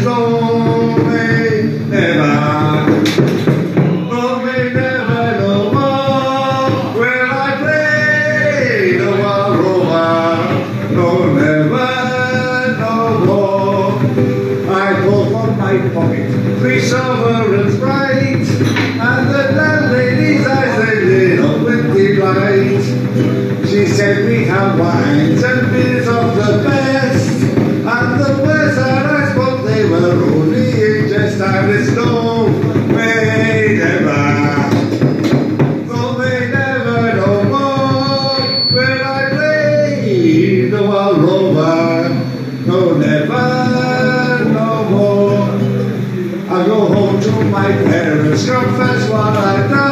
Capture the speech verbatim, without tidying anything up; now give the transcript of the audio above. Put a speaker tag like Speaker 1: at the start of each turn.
Speaker 1: no way, never. No way, never, no more. Will I play the wild rover? No, never, no more. I pull from my pocket three sovereigns bright, and the landlady's eyes they lit up with delight. She said we have wines and beers of the best, and the words that I spoke they were only in jest. And it's no way, never, no way, never, no more will I play the wild rover. No, never, no more. I go home to my parents, confess what I've done.